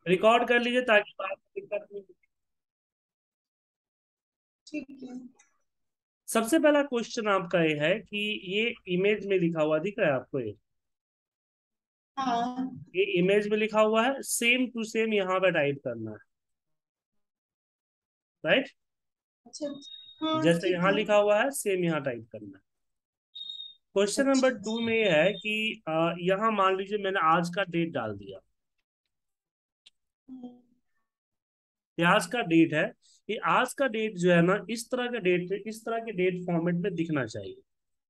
Record कर लीजिए ताकि बाद में दिक्कत नहीं। ठीक है। सबसे पहला क्वेश्चन आपका ये है कि ये इमेज में लिखा हुआ दिख रहा है आपको? हाँ। ये इमेज में लिखा हुआ है, सेम टू सेम यहाँ पे टाइप करना है, राइट? अच्छा। हाँ जैसे ठीक यहाँ है। लिखा हुआ है सेम यहाँ टाइप करना है। क्वेश्चन अच्छा नंबर टू अच्छा। में ये है कि यहाँ मान लीजिए मैंने आज का डेट डाल दिया। हम्म, ये आज का डेट है। ये आज का डेट जो है ना, इस तरह का डेट, इस तरह के डेट फॉर्मेट में दिखना चाहिए।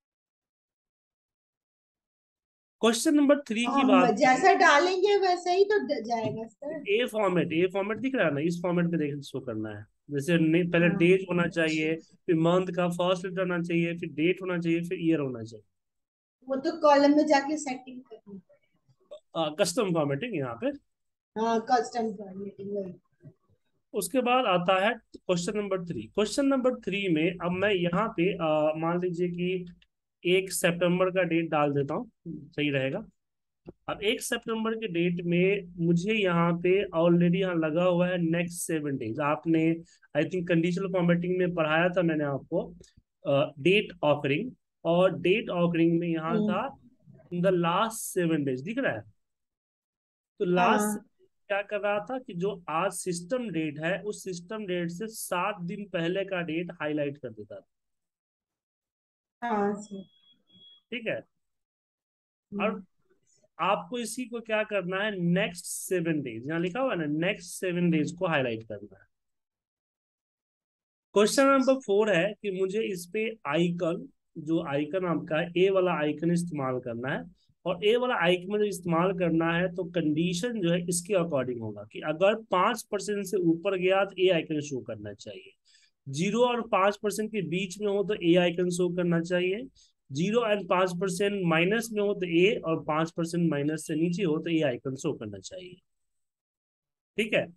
क्वेश्चन नंबर थ्री की हम बात करें। जैसा डालेंगे वैसा ही तो जाएगा सर। ए फॉर्मेट दिख रहा है ना, इस फॉर्मेट में देख शो करना है। जैसे पहले हाँ। डेट होना अच्छा। चाहिए, फिर मंथ का फर्स्ट लेटर होना चाहिए, फिर डेट होना चाहिए, फिर ईयर होना चाहिए। वो तो कॉलम में जाके सेटिंग करनी कस्टम फॉर्मेटिंग यहाँ पे। पड़ेगी। हाँ, कस्टम फॉर्मेटिंग वही। उसके बाद आता है क्वेश्चन नंबर थ्री में अब मैं यहाँ पे मान लीजिए कि 1 सितंबर का डेट डाल देता हूँ, सही रहेगा। अब 1 सितंबर के डेट में मुझे यहाँ पे ऑलरेडी यहाँ लगा हुआ है नेक्स्ट 7 डेज। आपने आई थिंक कंडीशनल फॉर्मेटिंग में पढ़ाया था मैंने आपको डेट ऑकरिंग, और डेट ऑकरिंग में यहाँ था हम्म। इन द लास्ट 7 डेज, दिख रहा है? तो लास्ट हाँ। क्या कर रहा था कि जो आज सिस्टम डेट है उस सिस्टम डेट से 7 दिन पहले का डेट हाईलाइट कर देता था। हाँ सर। ठीक है। और हम्म, आपको इसी को क्या करना है, नेक्स्ट 7 डेज, यहाँ लिखा हुआ है ना, नेक्स्ट 7 डेज को हाईलाइट करना है। क्वेश्चन अच्छा नंबर अच्छा। 4 है कि मुझे इस पे आइकन, जो आइकन आपका है ए वाला आइकन इस्तेमाल करना है। और ए वाला आइकन में जो इस्तेमाल करना है तो कंडीशन जो है इसके अकॉर्डिंग होगा कि अगर 5% से ऊपर गया तो ए आइकन शो करना चाहिए, 0 और 5% के बीच में हो तो ए आइकन शो करना चाहिए, 0 और 5% माइनस में हो तो ए, और 5% माइनस से नीचे हो तो ए आइकन शो करना चाहिए। ठीक है,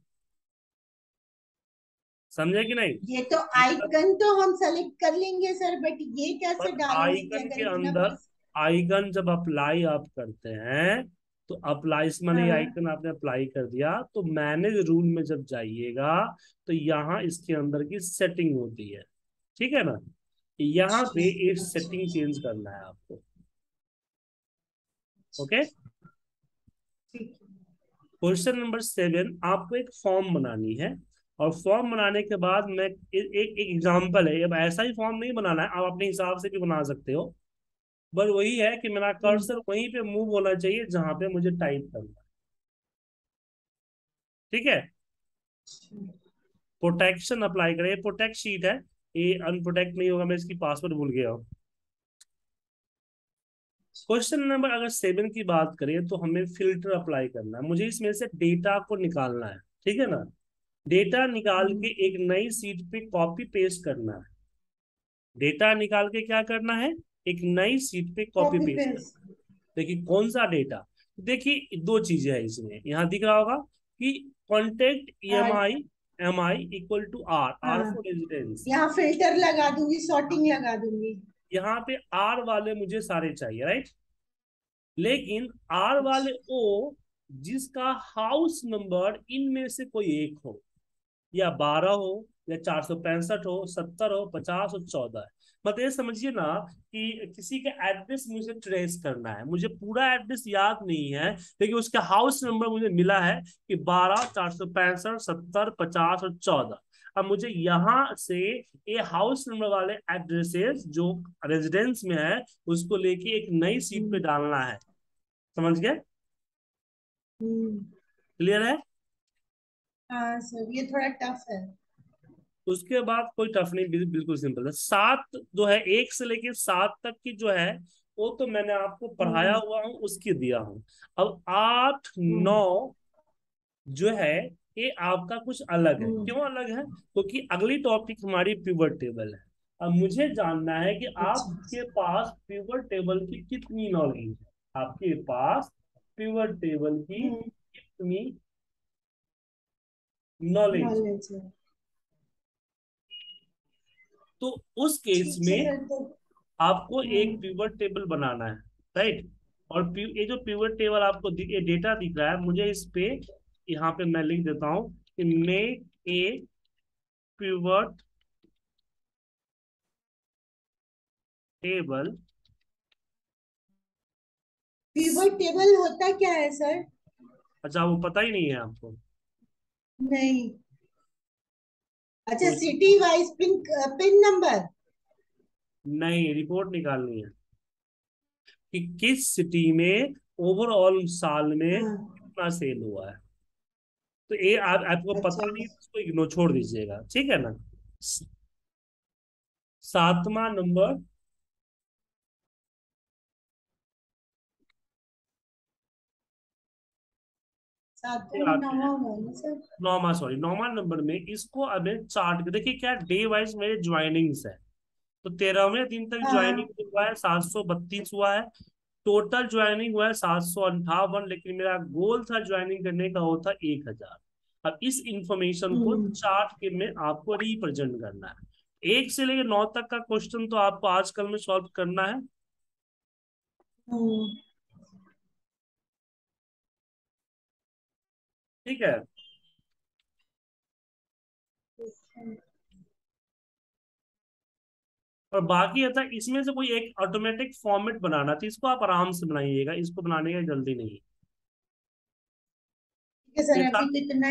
समझे कि नहीं? ये तो आइकन तो हम सेलेक्ट कर लेंगे सर, बट ये कैसे पर डालेंगे कि आइकन के अगर इतना अंदर, बस। आइकन जब अप्लाई आप करते हैं तो अप्लाई माने हाँ। आइकन आपने अप्लाई कर दिया तो मैनेज रूल में जब जाइएगा तो यहाँ इसके अंदर की सेटिंग होती है। ठीक है ना? यहाँ अच्छा पे एक अच्छा। सेटिंग चेंज करना है आपको। ओके। ठीक है। क्वेश्चन नंबर 7, आपको एक फॉर्म बनानी है। और फॉर्म बनाने के बाद मैं एक एग्जांपल है, अब ऐसा ही फॉर्म नहीं बनाना है, आप अपने हिसाब से भी बना सकते हो। बस वही है कि मेरा हम्म, कर्सर वहीं पे मूव होना चाहिए जहां पे मुझे टाइप करना है। ठीक है। प्रोटेक्शन अप्लाई करें, ये प्रोटेक्ट शीट है, ये अनप्रोटेक्ट नहीं होगा, मैं इसकी पासवर्ड भूल गया हूँ। क्वेश्चन नंबर अगर 7 की बात करें तो हमें फिल्टर अप्लाई करना है, मुझे इसमें से डेटा को निकालना है। ठीक है ना? डेटा निकाल हम्म। के एक नई सीट पे कॉपी पेस्ट करना है। डेटा निकाल के क्या करना है, एक नई सीट पे कॉपी कॉपी पेस्ट करना पेस्ट। है। देखिए कौन सा डेटा, देखिए दो चीजें है इसमें, यहाँ दिख रहा होगा कि contact EMI, MI equal to R, R हाँ, फॉर रेजिडेंस। यहाँ फिल्टर लगा दूंगी, सॉर्टिंग लगा दूंगी। यहाँ पे आर वाले मुझे सारे चाहिए, राइट? लेकिन आर वाले अच्छा। ओ जिसका हाउस नंबर इनमें से कोई एक हो, या 12 हो, या 465 हो, 70 हो, 50 हो, 14 है। मतलब ये समझिए ना कि किसी का एड्रेस मुझे ट्रेस करना है, मुझे पूरा एड्रेस याद नहीं है, लेकिन उसका हाउस नंबर मुझे मिला है कि 12, 465, 70, 50 और 14। अब मुझे यहाँ से ये हाउस नंबर वाले एड्रेसेस जो रेजिडेंस में है उसको लेके एक नई सीट पे हम्म। डालना है। समझ गए? हम्म। क्लियर है? हाँ सर, ये थोड़ा टफ है। उसके बाद कोई टफ नहीं, बिल्कुल सिंपल है। 7 जो है, 1 से लेके 7 तक की जो है वो तो मैंने आपको पढ़ाया हम्म। हुआ हूँ, उसकी दिया हूँ। अब 8, हम्म। 9 जो है ये आपका कुछ अलग है। क्यों हम्म। अलग है? क्योंकि अगली टॉपिक हमारी पिवट टेबल है। अब मुझे जानना है कि अच्छा आपके पास पिवट टेबल की कितनी नॉलेज है, आपके पास पिवट टेबल की हम्म। कितनी नॉलेज। नॉलेज है। तो उस केस ठीक है में फिर तो। आपको एक हम्म। पिवट टेबल बनाना है, राइट? और ये जो पिवट टेबल आपको ये डेटा दिख रहा है, मुझे इस पे यहाँ पे मैं लिख देता हूँ कि make a pivot table. Pivot table होता क्या है सर? अच्छा, वो पता ही नहीं है आपको? नहीं। अच्छा, तो city wise pin, pin number. नहीं, रिपोर्ट निकालनी है कि किस सिटी में ओवरऑल साल में हाँ। कितना सेल हुआ है। तो ये आपको अच्छा। पता नहीं है तो उसको इग्नोर छोड़ दीजिएगा, ठीक है ना। 7वां नंबर, सातवां फिर में आते हैं। 9वां हुआ ना सर? 9वां में इसको अब चार्ट देखिए क्या डे वाइज मेरे ज्वाइनिंग्स है। तो 13वें दिन तक हाँ। ज्वाइनिंग हुआ है 732 हुआ है। टोटल ज्वाइनिंग हुआ है 758, लेकिन मेरा गोल था ज्वाइनिंग करने का वो था 1000। अब इस इंफॉर्मेशन को हम्म। चार्ट के में आपको रिप्रेजेंट करना है। 1 से लेकर 9 तक का क्वेश्चन तो आपको आजकल में सॉल्व करना है। हम्म। ठीक है। और बाकी था इसमें से कोई एक ऑटोमेटिक फॉर्मेट बनाना था, इसको आप आराम से बनाइएगा, इसको बनाने का जल्दी नहीं ठीक है सर, है। अभी तो इतना